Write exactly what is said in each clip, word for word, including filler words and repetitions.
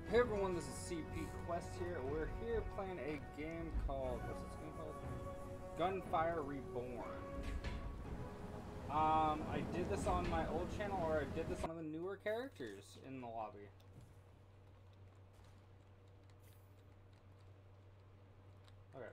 Hey everyone, this is C P Quest here. We're here playing a game called, what's this game called? Gunfire Reborn. Um, I did this on my old channel, or I did this on one of the newer characters in the lobby. Okay.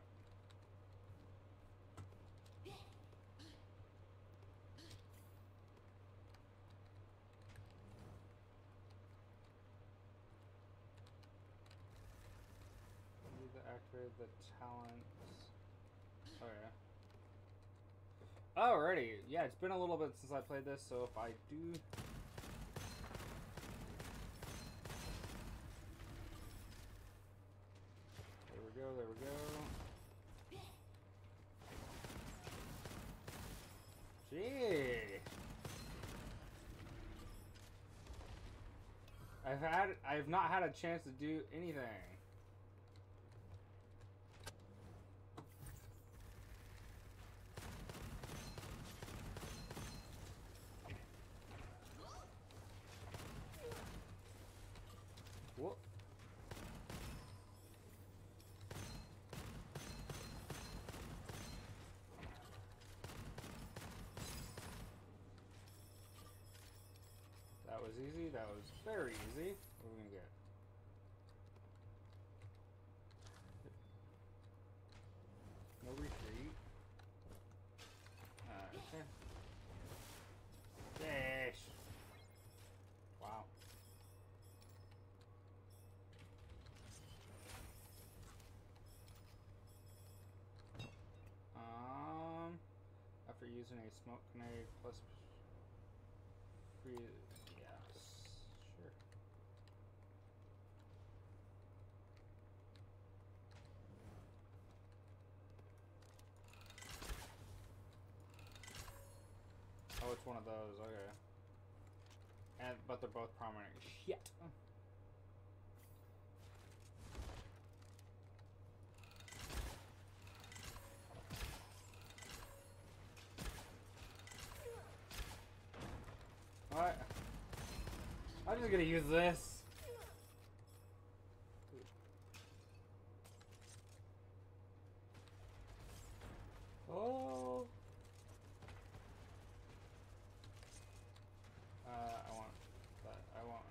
Need to activate the talents. Oh yeah. Alrighty, yeah, it's been a little bit since I played this, so if I do... There we go, there we go. Gee! I've had, I've not had a chance to do anything. Whoop. That was easy. That was very easy. What are we gonna get? No retreat. Uh, okay. Dash. Wow. Um, after using a smoke grenade plus free, yes, sure. Oh, it's one of those. Okay. And but they're both prominent. Shit. What? I'm just gonna use this. Oh. Uh, I want that. I want.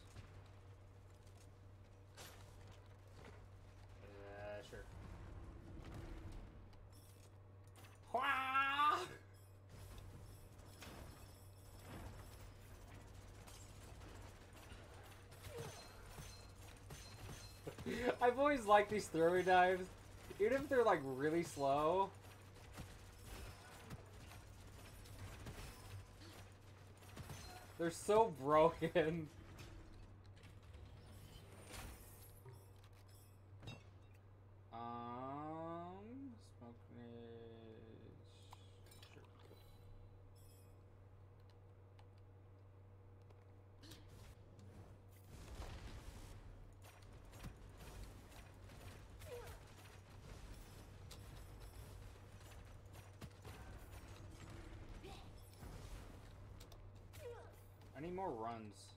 Yeah, sure. Wah! I've always liked these throwing knives, even if they're like really slow. They're so broken. Um, smoke grenade. Sure. I need more runs.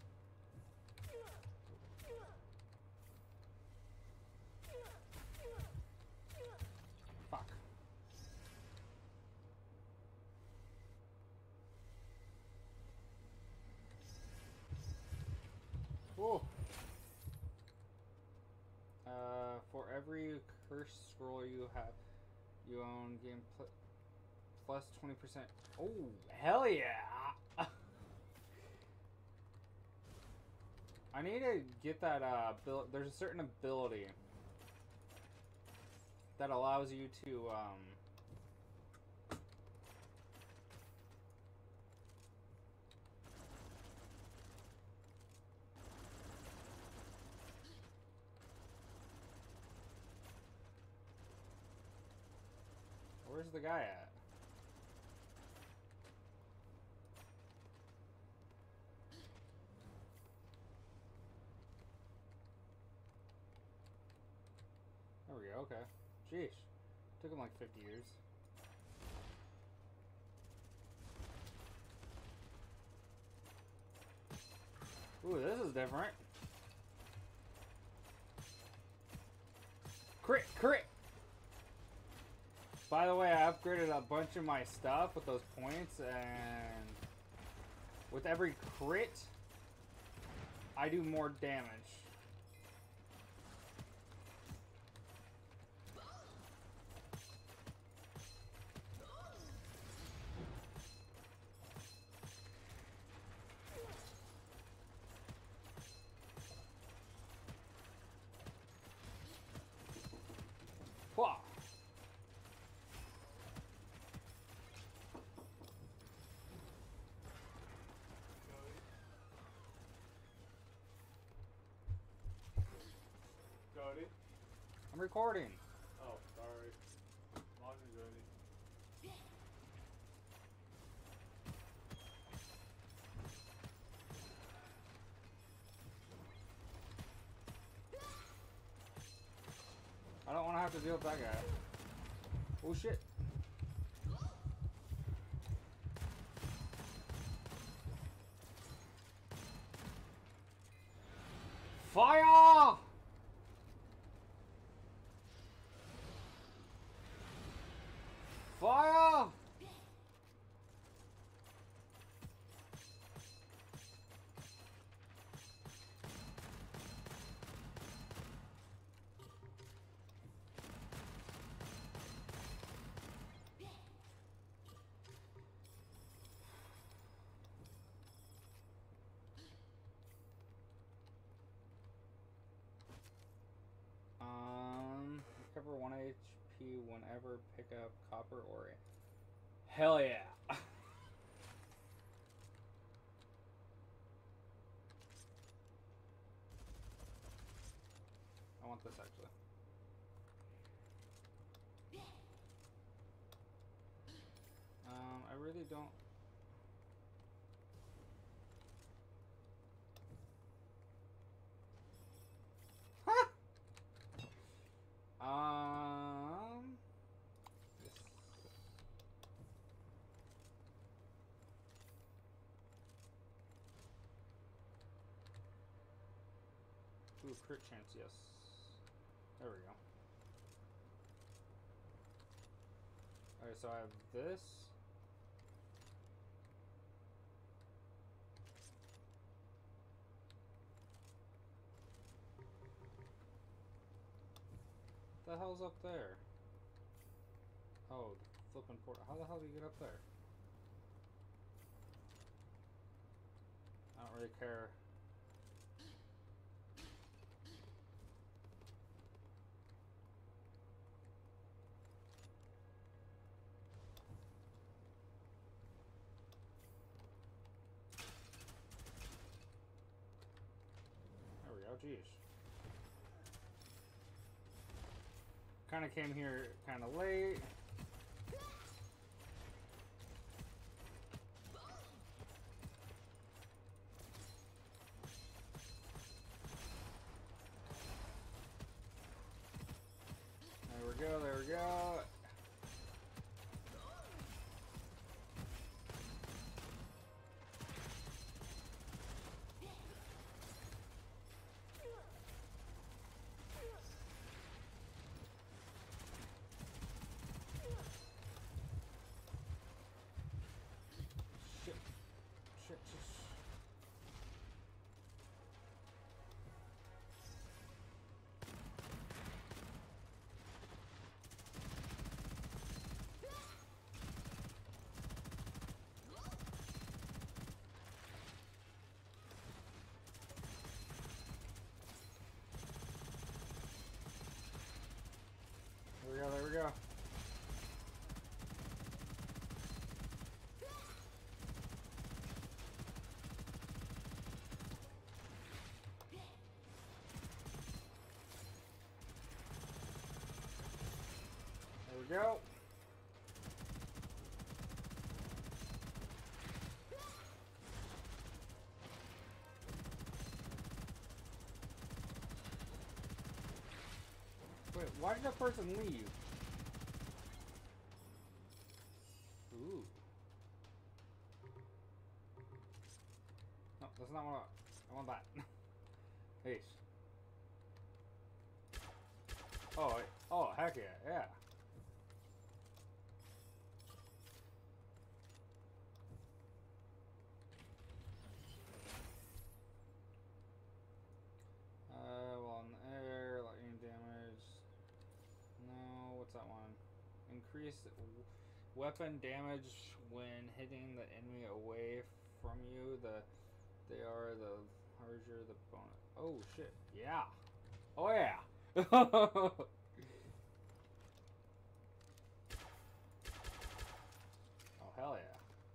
Fuck. Whoa. Uh, for every cursed scroll you have, you own game pl plus twenty percent. Oh, hell yeah! I need to get that, uh, abil- there's a certain ability that allows you to, um... Where's the guy at? There we go, okay. Jeez. Took him like fifty years. Ooh, this is different. Crit, crit! By the way, I upgraded a bunch of my stuff with those points, and with every crit, I do more damage. Whoa. Cody? I'm recording. Oh, sorry. Long as Cody. I don't want to have to deal with that guy. Oh shit. Fire! Fire! Um, recover one H P whenever pick up copper ore. Hell yeah! I want this actually. Um, I really don't. Um. This. Ooh, crit chance, yes. There we go. Alright, so I have this. What the hell's up there? Oh, the flipping port. How the hell do you get up there? I don't really care. There we go, jeez. Kind of came here kind of late. There we go, there we go. Shit. Shit, shit. There we go, there we go. There we go. Wait, why did that person leave? Ooh. No, that's not what I, I want that. Hey. Oh, wait. Oh, heck yeah, yeah. Uh, while in the air, lightning damage. No, what's that one? Increase weapon damage when hitting the enemy away from you. The they are the larger the bonus. Oh shit! Yeah. Oh yeah. Oh hell yeah.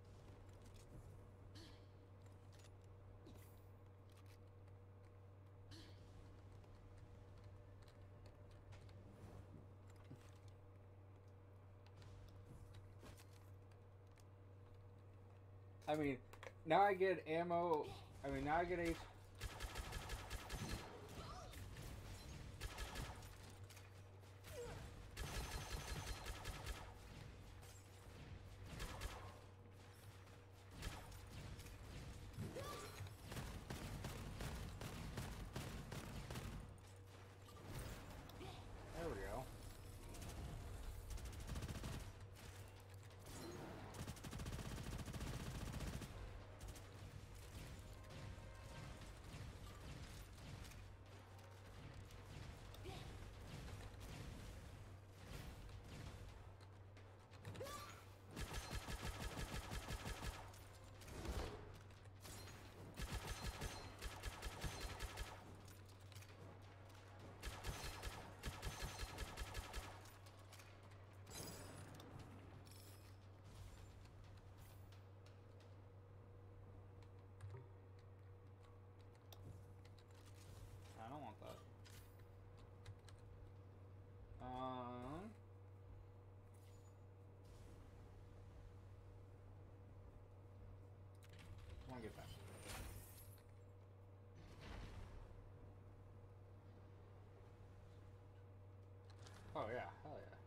I mean, now I get ammo. I mean, now I get H. There we go. I don't want that. Um. I want to get that. Oh yeah, hell yeah.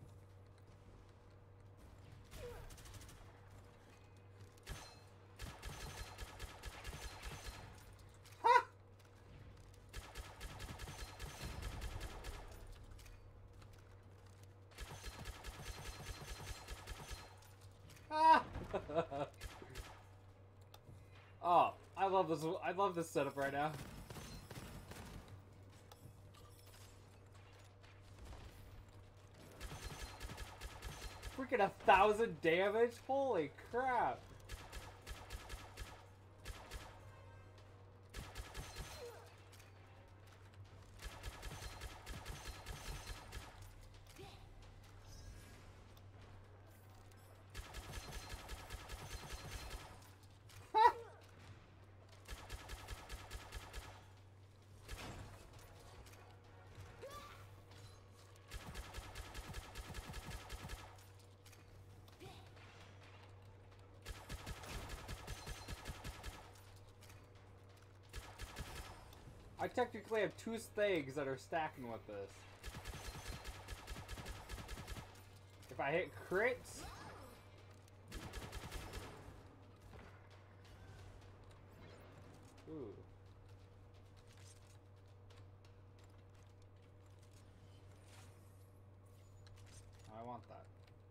Ha! Ah! Oh, I love this. I love this setup right now. Freaking a thousand damage! Holy crap! I technically have two stags that are stacking with this. If I hit crits... Ooh. I want that.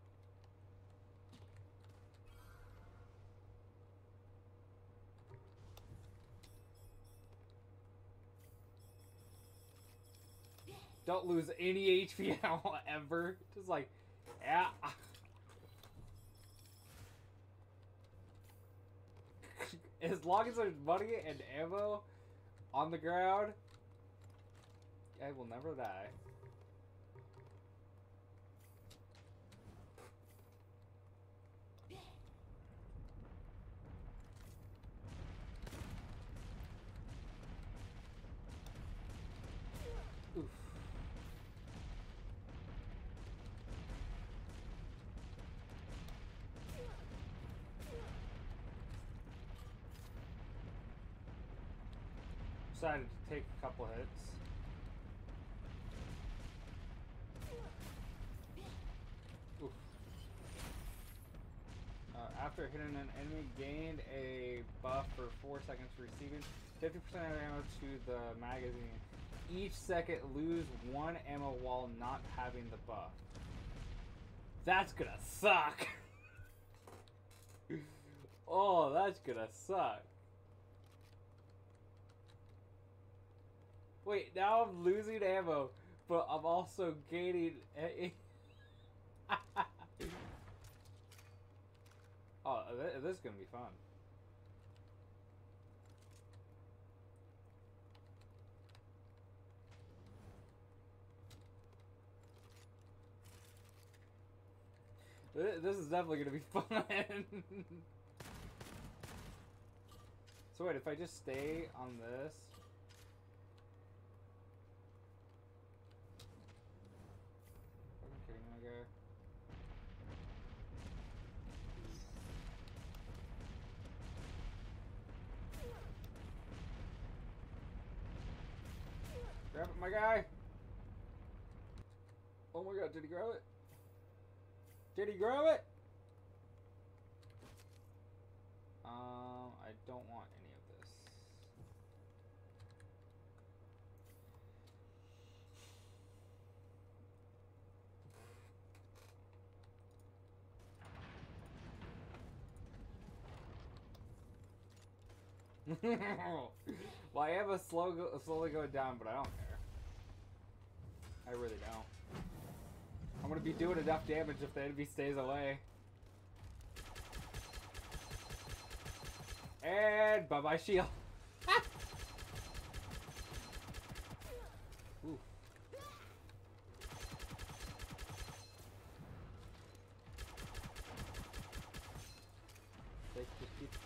Don't lose any H P ever. Just like, yeah. As long as there's money and ammo on the ground, I will never die. Oof. Decided to take a couple hits. Oof. Uh, after hitting an enemy, gained a buff for four seconds for receiving. fifty percent of ammo to the magazine. Each second, lose one ammo while not having the buff. That's gonna suck. Oh, that's gonna suck. Wait, now I'm losing ammo, but I'm also gaining. Oh, this is gonna be fun. This is definitely gonna be fun. So wait, if I just stay on this. Are you kidding me, guy? Grab it, my guy! Oh my god, did he grab it? Did he grab it? Um, I don't want any of this. Well, I have a slow go slowly going down, but I don't care. I really don't. I'm gonna be doing enough damage if the enemy stays away. And bye bye shield. Ooh. Take the keep.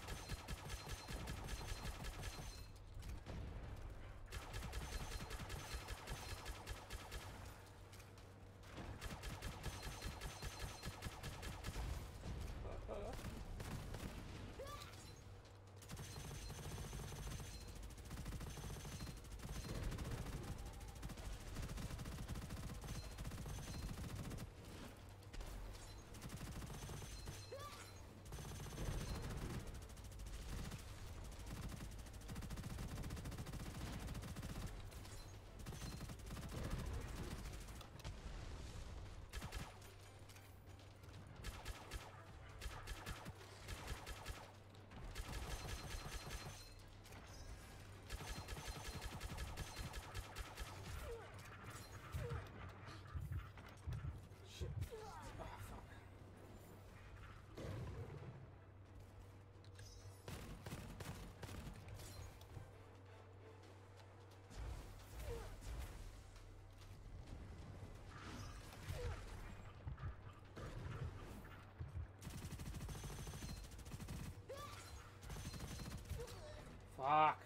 Fuck.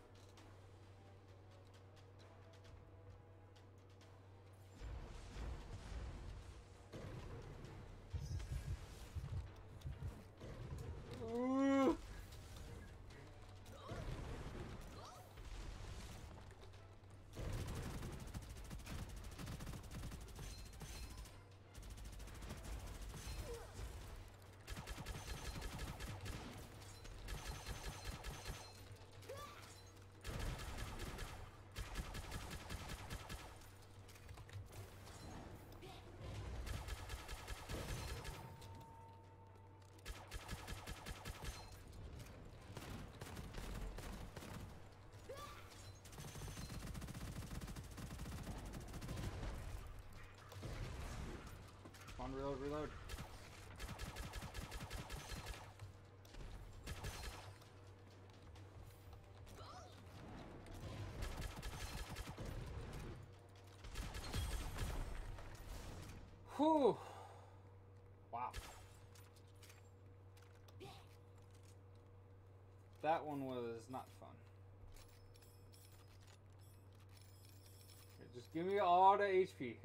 Ooh. On, reload, reload. Whew. Wow. That one was not fun. Here, just give me all the H P.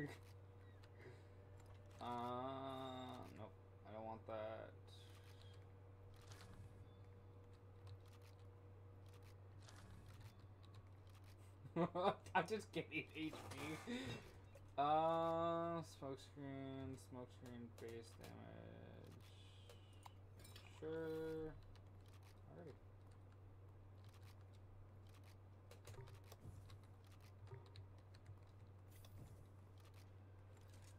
Uh, nope, I don't want that. I'm just getting H P. Uh, smoke screen, smoke screen, base damage. Sure. Alrighty.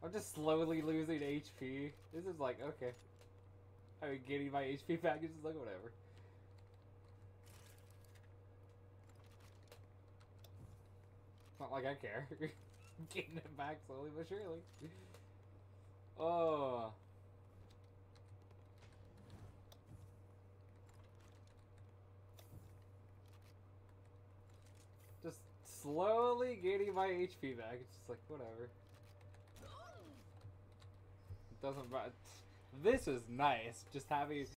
I'm just slowly losing H P. This is like, okay. I mean, getting my H P back is just like, whatever. It's not like I care. Getting it back slowly but surely. Oh. Just slowly getting my H P back. It's just like, whatever. It doesn't matter. This is nice. Just having